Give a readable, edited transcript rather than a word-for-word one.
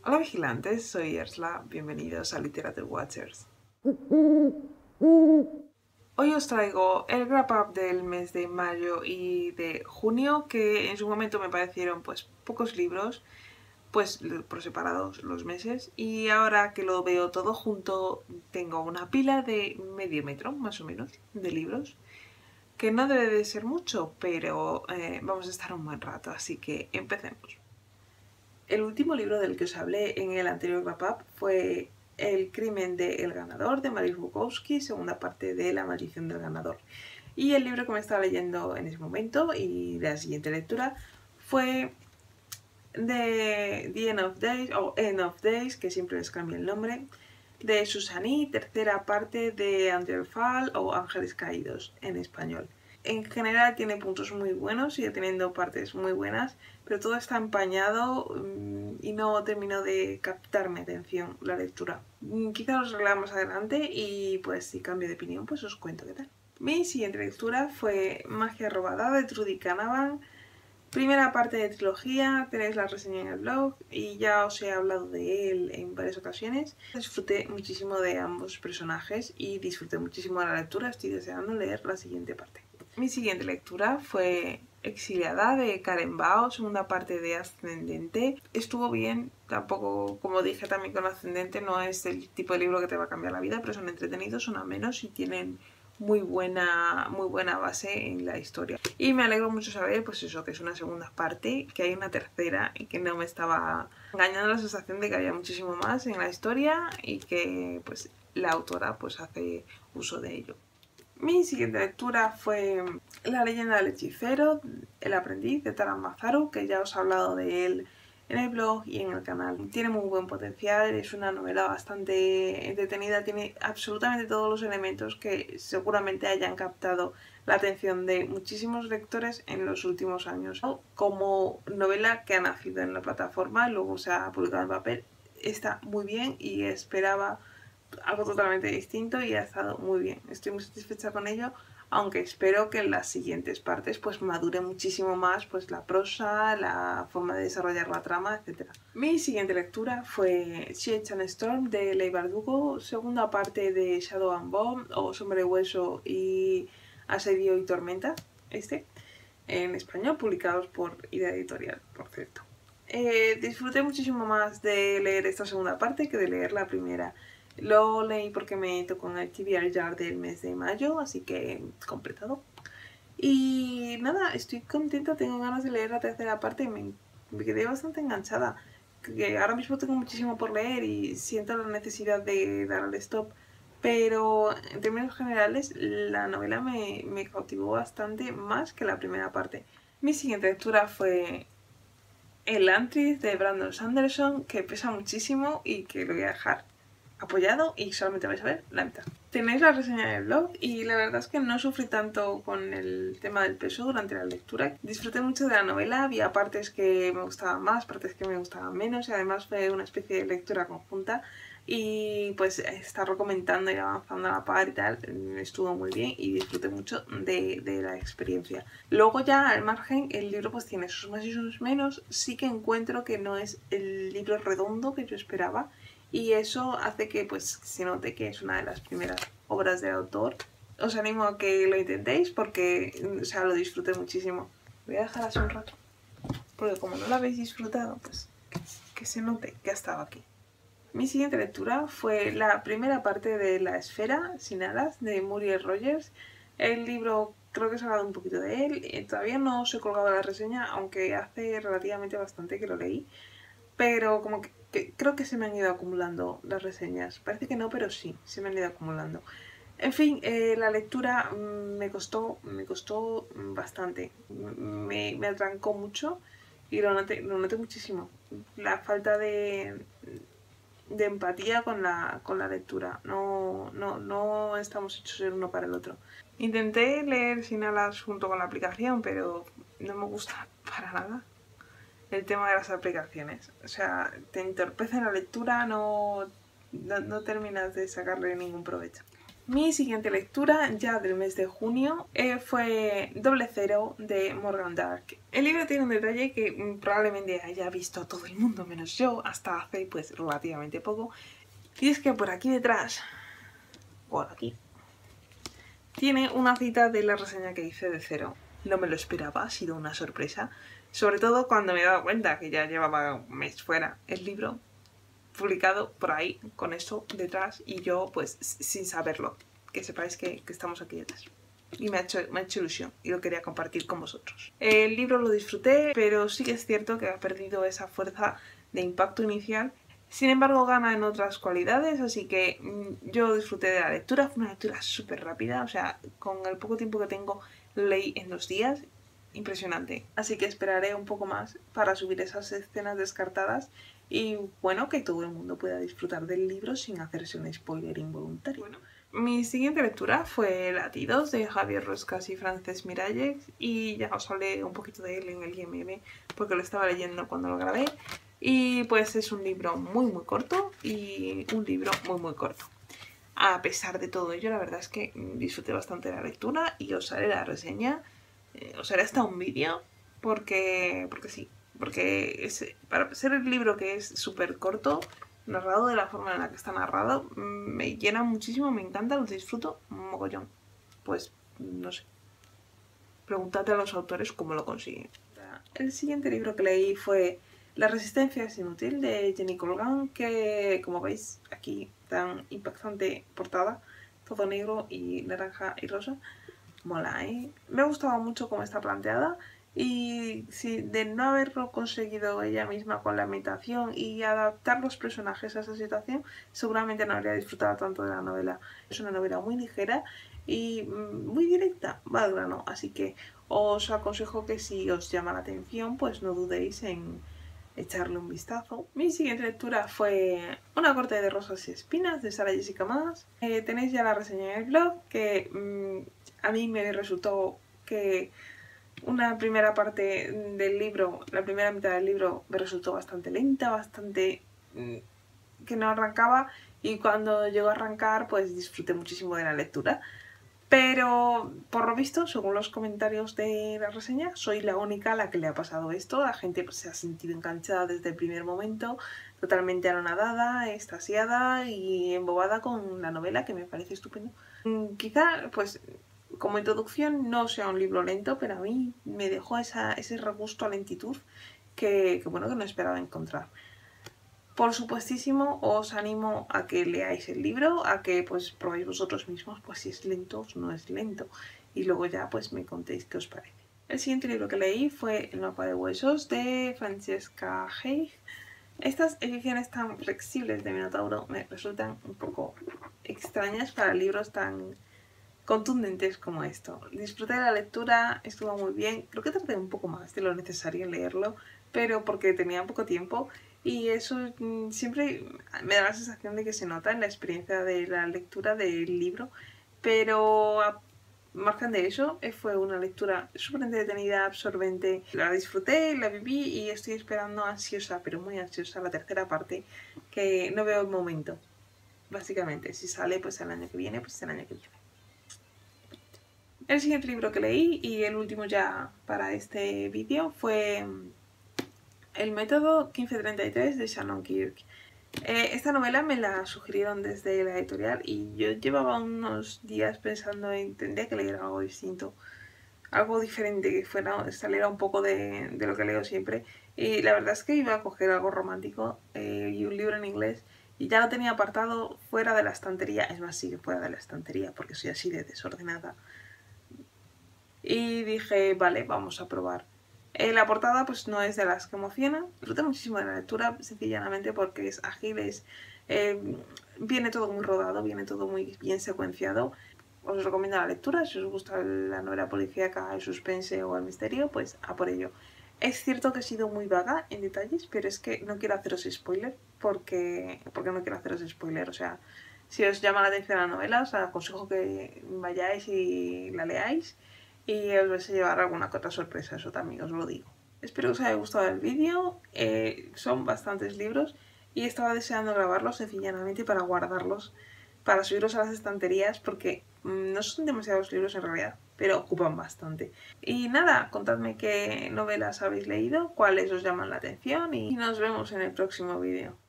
Hola vigilantes, soy Ersla, bienvenidos a Literature Watchers. Hoy os traigo el wrap-up del mes de mayo y de junio, que en su momento me parecieron pues pocos libros, pues por separados los meses, y ahora que lo veo todo junto tengo una pila de medio metro, más o menos, de libros, que no debe de ser mucho, pero vamos a estar un buen rato, así que empecemos. El último libro del que os hablé en el anterior wrap-up fue El crimen de El ganador, de Mariusz Bukowski, segunda parte de La maldición del ganador. Y el libro que me estaba leyendo en ese momento y de la siguiente lectura fue de The End of Days, o End of Days, que siempre les cambio el nombre, de Susaní, tercera parte de Angel Fall o Ángeles Caídos en español. En general tiene puntos muy buenos, sigue teniendo partes muy buenas, pero todo está empañado y no termino de captar mi atención la lectura. Quizá os lea más adelante y pues si cambio de opinión pues os cuento qué tal. Mi siguiente lectura fue Magia robada de Trudy Canavan. Primera parte de trilogía, tenéis la reseña en el blog y ya os he hablado de él en varias ocasiones. Disfruté muchísimo de ambos personajes y disfruté muchísimo de la lectura, estoy deseando leer la siguiente parte. Mi siguiente lectura fue Exiliada de Karen Bao, segunda parte de Ascendente. Estuvo bien, tampoco, como dije también con Ascendente, no es el tipo de libro que te va a cambiar la vida, pero son entretenidos, son amenos y tienen muy buena base en la historia. Y me alegro mucho saber, pues eso, que es una segunda parte, que hay una tercera y que no me estaba engañando la sensación de que había muchísimo más en la historia y que pues la autora pues hace uso de ello. Mi siguiente lectura fue La leyenda del hechicero, El aprendiz de Taran Mazaru, que ya os he hablado de él en el blog y en el canal. Tiene muy buen potencial, es una novela bastante entretenida, tiene absolutamente todos los elementos que seguramente hayan captado la atención de muchísimos lectores en los últimos años. Como novela que ha nacido en la plataforma, luego se ha publicado en papel, está muy bien y esperaba algo totalmente distinto y ha estado muy bien. Estoy muy satisfecha con ello, aunque espero que en las siguientes partes pues madure muchísimo más pues la prosa, la forma de desarrollar la trama, etc. Mi siguiente lectura fue Siege and Storm de Leigh Bardugo, segunda parte de Shadow and Bone o Sombra y Hueso y Asedio y Tormenta, en español, publicados por Idea Editorial, por cierto. Disfruté muchísimo más de leer esta segunda parte que de leer la primera. Lo leí porque me tocó en el TBR Jar del mes de mayo, así que completado. Y nada, estoy contenta, tengo ganas de leer la tercera parte, me quedé bastante enganchada. Que ahora mismo tengo muchísimo por leer y siento la necesidad de dar al stop. Pero en términos generales, la novela me cautivó bastante más que la primera parte. Mi siguiente lectura fue El Antris de Brandon Sanderson, que pesa muchísimo y que lo voy a dejar apoyado y solamente vais a ver la mitad. Tenéis la reseña en el blog y la verdad es que no sufrí tanto con el tema del peso durante la lectura. Disfruté mucho de la novela, había partes que me gustaban más, partes que me gustaban menos y además fue una especie de lectura conjunta y pues estarlo comentando y avanzando a la par y tal estuvo muy bien y disfruté mucho de la experiencia. Luego ya al margen el libro pues tiene sus más y sus menos, sí que encuentro que no es el libro redondo que yo esperaba y eso hace que pues se note que es una de las primeras obras del autor. Os animo a que lo intentéis porque o sea, lo disfruté muchísimo. Voy a dejar así un rato porque como no lo habéis disfrutado pues que se note que ha estado aquí. Mi siguiente lectura fue la primera parte de La esfera sin alas de Muriel Rogers. El libro creo que os he hablado un poquito de él, todavía no os he colgado la reseña aunque hace relativamente bastante que lo leí, pero como que creo que se me han ido acumulando las reseñas. Parece que no, pero sí, se me han ido acumulando. En fin, la lectura me costó bastante. Me atrancó mucho y lo noté muchísimo. La falta de empatía con la lectura. No estamos hechos el uno para el otro. Intenté leer Sin alas junto con la aplicación, pero no me gusta para nada el tema de las aplicaciones. O sea, te entorpece la lectura, no terminas de sacarle ningún provecho. Mi siguiente lectura, ya del mes de junio, fue Doble Cero de Morgan Dark. El libro tiene un detalle que probablemente haya visto todo el mundo menos yo hasta hace pues relativamente poco. Y es que por aquí detrás, por aquí, tiene una cita de la reseña que hice de Cero. No me lo esperaba, ha sido una sorpresa. Sobre todo cuando me he dado cuenta que ya llevaba un mes fuera el libro publicado por ahí, con eso detrás, y yo pues sin saberlo. Que sepáis que estamos aquí detrás. Y me ha hecho ilusión y lo quería compartir con vosotros. El libro lo disfruté, pero sí que es cierto que ha perdido esa fuerza de impacto inicial. Sin embargo, gana en otras cualidades, así que yo disfruté de la lectura. Fue una lectura súper rápida, o sea, con el poco tiempo que tengo lo leí en 2 días. Impresionante. Así que esperaré un poco más para subir esas escenas descartadas y bueno, que todo el mundo pueda disfrutar del libro sin hacerse un spoiler involuntario. Bueno, mi siguiente lectura fue Latidos de Javier Roscas y Frances Miralles y ya os hablé un poquito de él en el IMM porque lo estaba leyendo cuando lo grabé y pues es un libro muy corto y un libro muy corto. A pesar de todo ello, la verdad es que disfruté bastante de la lectura y os haré la reseña. Os haré hasta un vídeo porque sí, porque para ser el libro que es súper corto, narrado de la forma en la que está narrado, me llena muchísimo, me encanta, lo disfruto un mogollón. Pues no sé, preguntad a los autores cómo lo consiguen. El siguiente libro que leí fue La resistencia es inútil de Jenny Colgan, que como veis aquí tan impactante portada, todo negro y naranja y rosa. Mola, ¿eh? Me ha gustado mucho cómo está planteada y si de no haberlo conseguido ella misma con la imitación y adaptar los personajes a esa situación, seguramente no habría disfrutado tanto de la novela. Es una novela muy ligera y muy directa, va al grano, así que os aconsejo que si os llama la atención, pues no dudéis en echarle un vistazo. Mi siguiente lectura fue Una corte de rosas y espinas de Sarah Jessica Maas. Tenéis ya la reseña en el blog, que a mí me resultó que una primera parte del libro, la primera mitad del libro me resultó bastante lenta, bastante que no arrancaba, y cuando llegó a arrancar pues disfruté muchísimo de la lectura. Pero por lo visto, según los comentarios de la reseña, soy la única a la que le ha pasado esto. La gente pues, se ha sentido enganchada desde el primer momento, totalmente anonadada, extasiada y embobada con la novela, que me parece estupendo. Quizá, pues, como introducción no sea un libro lento, pero a mí me dejó ese regusto a lentitud que bueno, que no esperaba encontrar. Por supuestísimo, os animo a que leáis el libro, a que pues probéis vosotros mismos pues si es lento o no es lento y luego ya pues me contéis qué os parece. El siguiente libro que leí fue El mapa de huesos de Francesca Haig. Estas ediciones tan flexibles de Minotauro me resultan un poco extrañas para libros tan contundentes como esto. Disfruté de la lectura, estuvo muy bien, creo que tardé un poco más de lo necesario en leerlo, pero porque tenía poco tiempo. Y eso siempre me da la sensación de que se nota en la experiencia de la lectura del libro, pero a margen de eso fue una lectura súper entretenida, absorbente. La disfruté, la viví y estoy esperando ansiosa, pero muy ansiosa, la tercera parte, que no veo el momento. Básicamente, si sale pues el año que viene, pues el año que viene. El siguiente libro que leí y el último ya para este vídeo fue El método 1533 de Shannon Kirk. Esta novela me la sugirieron desde la editorial y yo llevaba unos días pensando en tendría que leer algo distinto, algo diferente, que saliera un poco de lo que leo siempre. Y la verdad es que iba a coger algo romántico y un libro en inglés y ya lo tenía apartado fuera de la estantería, es más, sigue fuera de la estantería porque soy así de desordenada. Y dije, vale, vamos a probar. La portada pues no es de las que emocionan. Disfruté muchísimo de la lectura, sencillamente porque es ágil, viene todo muy rodado, viene todo muy bien secuenciado. Os recomiendo la lectura, si os gusta la novela policíaca, el suspense o el misterio, pues a por ello. Es cierto que he sido muy vaga en detalles, pero es que no quiero haceros spoiler, porque no quiero haceros spoiler, o sea, si os llama la atención la novela, os aconsejo que vayáis y la leáis y os vais a llevar alguna que otra sorpresa, eso también os lo digo. Espero que os haya gustado el vídeo, son bastantes libros y estaba deseando grabarlos sencillamente para guardarlos para subirlos a las estanterías porque no son demasiados libros en realidad, pero ocupan bastante. Y nada, contadme qué novelas habéis leído, cuáles os llaman la atención y nos vemos en el próximo vídeo.